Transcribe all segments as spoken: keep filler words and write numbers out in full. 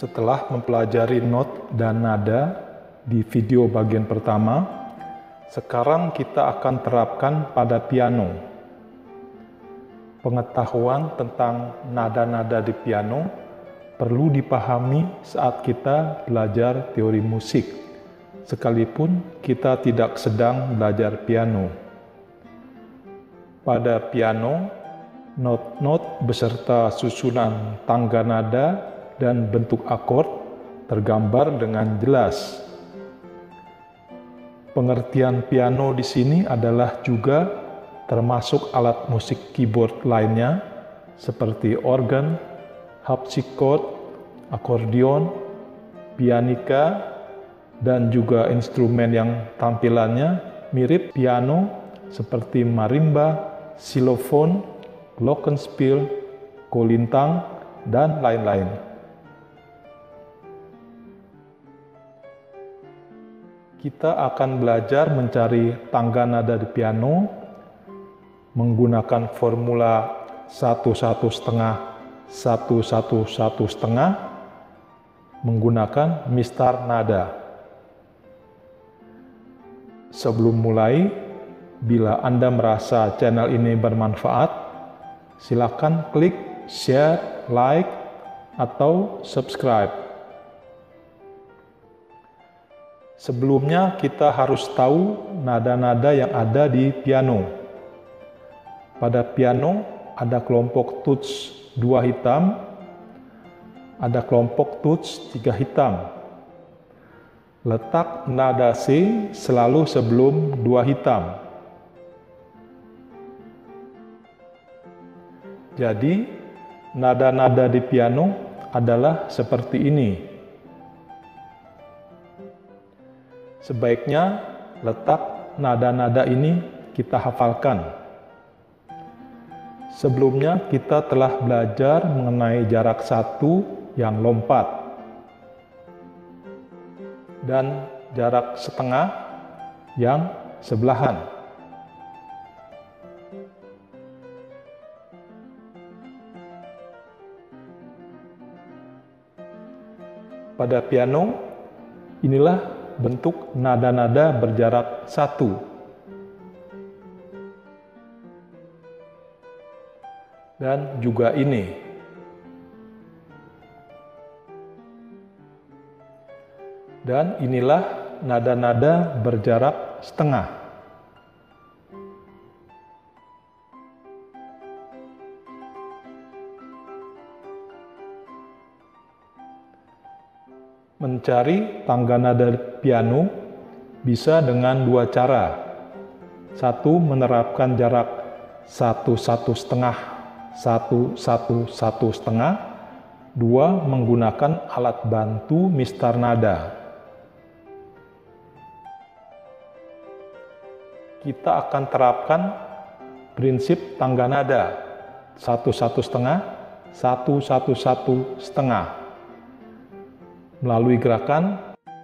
Setelah mempelajari not dan nada di video bagian pertama, sekarang kita akan terapkan pada piano. Pengetahuan tentang nada-nada di piano perlu dipahami saat kita belajar teori musik, sekalipun kita tidak sedang belajar piano. Pada piano, not-not beserta susunan tangga nada dan bentuk akord tergambar dengan jelas. Pengertian piano di sini adalah juga termasuk alat musik keyboard lainnya seperti organ, harpsichord, akordeon, pianika, dan juga instrumen yang tampilannya mirip piano seperti marimba, xylophone, glockenspiel, kolintang, dan lain-lain. Kita akan belajar mencari tangga nada di piano menggunakan formula satu satu setengah satu satu satu setengah menggunakan mistar nada. Sebelum mulai, bila Anda merasa channel ini bermanfaat, silakan klik share, like, atau subscribe. Sebelumnya kita harus tahu nada-nada yang ada di piano. Pada piano ada kelompok tuts dua hitam, ada kelompok tuts tiga hitam. Letak nada C selalu sebelum dua hitam. Jadi, nada-nada di piano adalah seperti ini. Sebaiknya letak nada-nada ini kita hafalkan. Sebelumnya kita telah belajar mengenai jarak satu yang lompat dan jarak setengah yang sebelahan. Pada piano, inilah bentuk nada-nada berjarak satu. Dan juga ini. Dan inilah nada-nada berjarak setengah. Mencari tangga nada piano bisa dengan dua cara. Satu, menerapkan jarak satu satu setengah, satu satu satu setengah. Dua, menggunakan alat bantu mistar nada. Kita akan terapkan prinsip tangga nada satu satu setengah, satu satu satu setengah. Melalui gerakan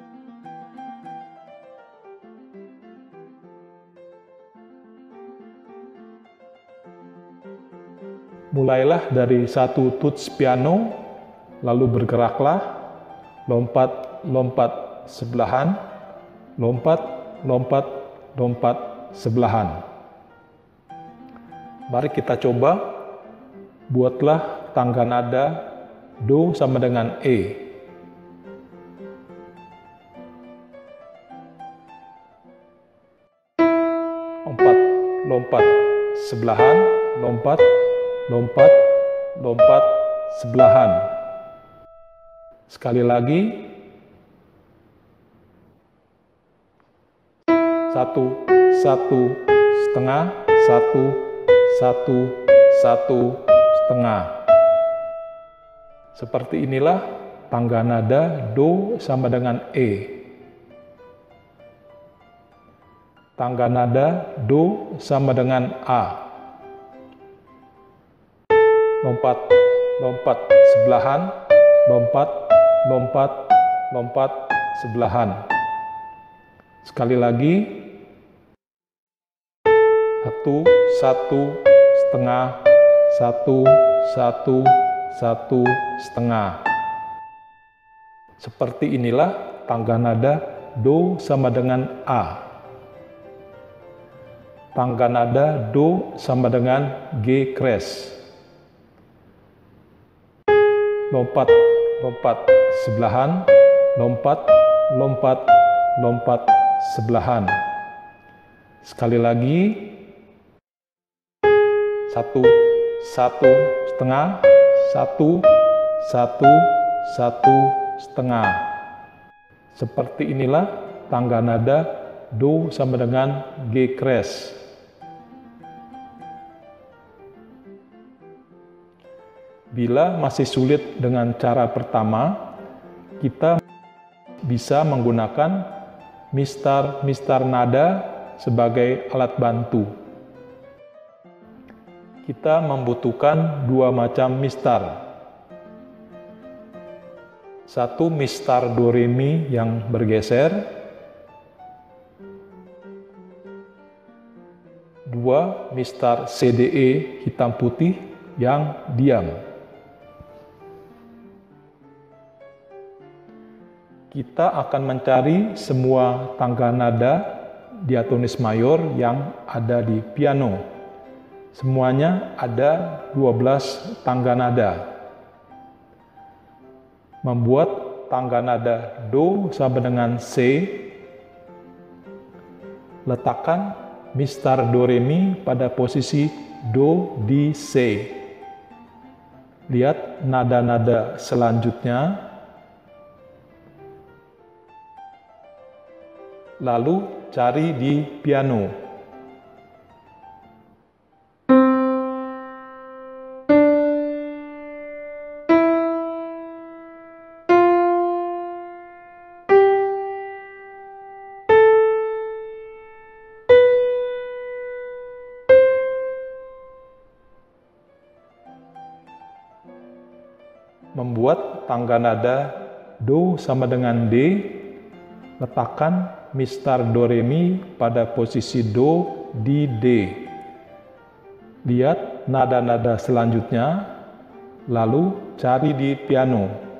mulailah dari satu tuts piano, lalu bergeraklah, lompat, lompat, sebelahan, lompat, lompat, lompat, sebelahan. Mari kita coba. Buatlah tangga nada Do sama dengan E. Lompat, lompat, sebelahan, lompat, lompat, lompat, sebelahan. Sekali lagi. Satu, satu, setengah, satu, satu, satu, setengah. Seperti inilah tangga nada Do sama dengan E. Tangga nada Do sama dengan A. Lompat, lompat, sebelahan, lompat, lompat, lompat, sebelahan. Sekali lagi. Satu, satu, setengah, satu, satu, satu, setengah. Seperti inilah tangga nada Do sama dengan A. Tangga nada Do sama dengan G crash. Lompat, lompat, sebelahan, lompat, lompat, lompat, sebelahan. Sekali lagi. Satu, satu, setengah, satu, satu, satu, setengah. Seperti inilah tangga nada Do sama dengan G crash. Bila masih sulit dengan cara pertama, kita bisa menggunakan mistar-mistar nada sebagai alat bantu. Kita membutuhkan dua macam mistar. Satu mistar do re mi yang bergeser, dua mistar C D E hitam putih yang diam. Kita akan mencari semua tangga nada diatonis mayor yang ada di piano. Semuanya ada dua belas tangga nada. Membuat tangga nada Do sama dengan C, letakkan mistar do re mi pada posisi Do di C. Lihat nada-nada selanjutnya. Lalu cari di piano. Membuat tangga nada Do sama dengan D, letakkan mistar do re mi pada posisi Do di D. Lihat nada-nada selanjutnya, lalu cari di piano.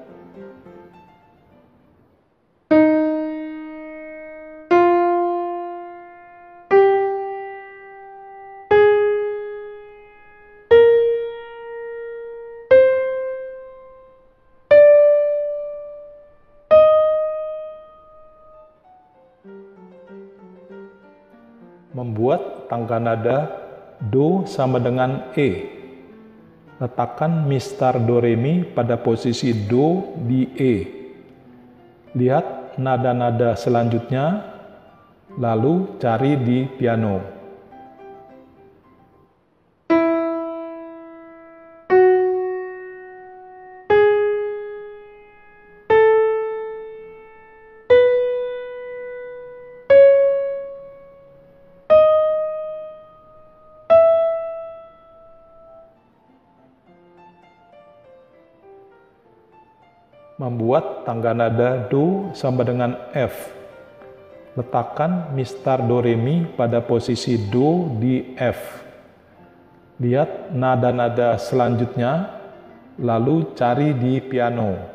Membuat tangga nada Do sama dengan E. Letakkan mistar do re mi pada posisi Do di E. Lihat nada-nada selanjutnya, lalu cari di piano. Membuat tangga nada Do sama dengan F. Letakkan mistar do re mi pada posisi Do di F. Lihat nada-nada selanjutnya, lalu cari di piano.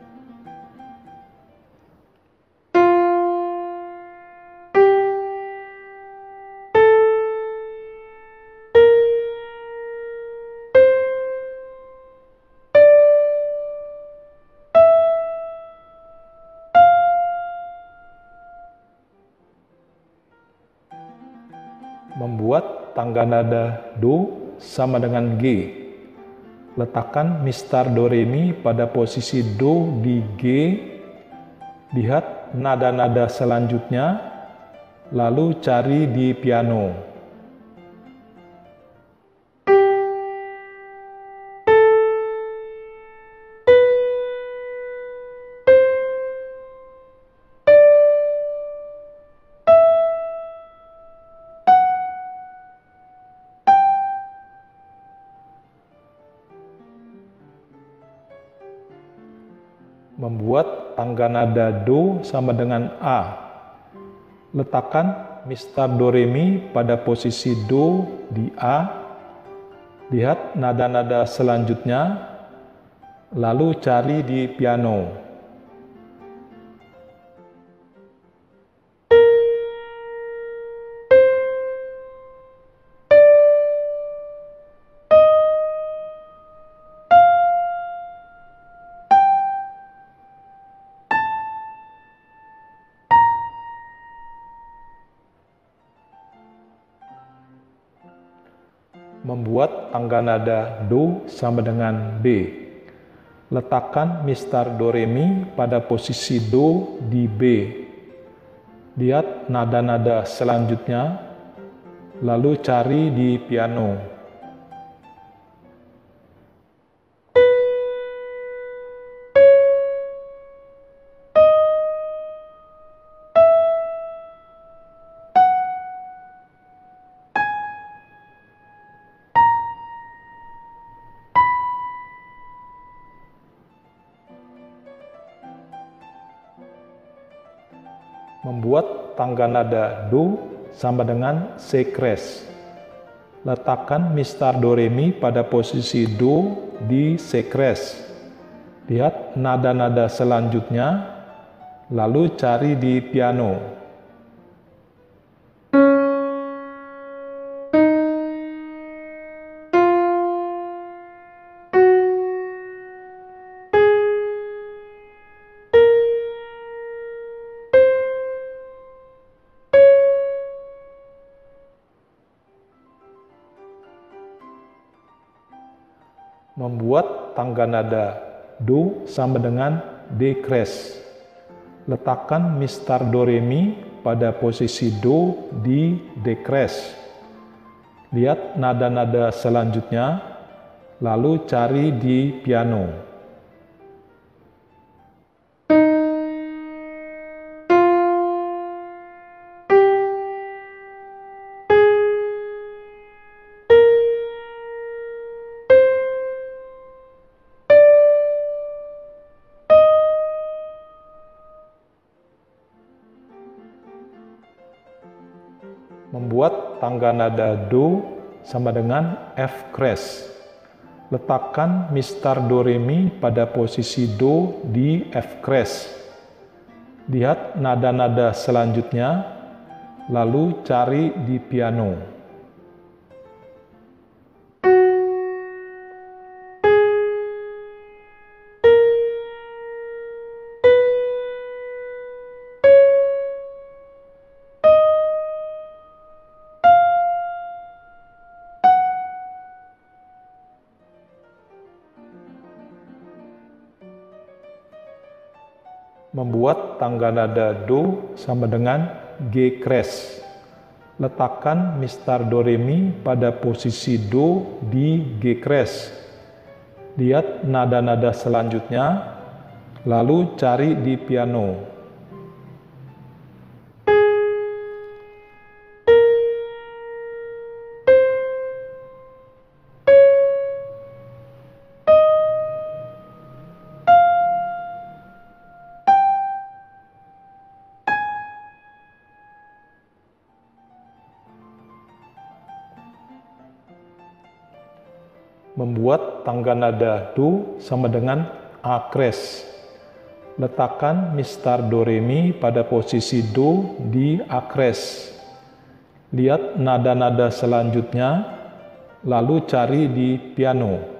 Membuat tangga nada Do sama dengan G. Letakkan mistar do re mi pada posisi Do di G. Lihat nada-nada selanjutnya, lalu cari di piano. Membuat tangga nada Do sama dengan A. Letakkan mistar do re mi pada posisi Do di A. Lihat nada-nada selanjutnya, lalu cari di piano. Membuat tangga nada Do sama dengan B. Letakkan mistar Do Re Mi pada posisi Do di B. Lihat nada-nada selanjutnya, lalu cari di piano. Membuat tangga nada Do sama dengan C crash. Letakkan mistar Do Re Mi pada posisi Do di C crash. Lihat nada-nada selanjutnya, lalu cari di piano. Membuat tangga nada Do sama dengan D crash. Letakkan mistar Do Re Mi pada posisi Do di D crash. Lihat nada-nada selanjutnya, lalu cari di piano. Membuat tangga nada Do sama dengan F crash. Letakkan mistar Do Re Mi pada posisi Do di F crash. Lihat nada-nada selanjutnya, lalu cari di piano. Membuat tangga nada Do sama dengan G crash. Letakkan mistar Do Re Mi pada posisi Do di G crash. Lihat nada-nada selanjutnya, lalu cari di piano. Membuat tangga nada Do sama dengan A crash. Letakkan mistar Do Re Mi pada posisi Do di A crash. Lihat nada-nada selanjutnya, lalu cari di piano.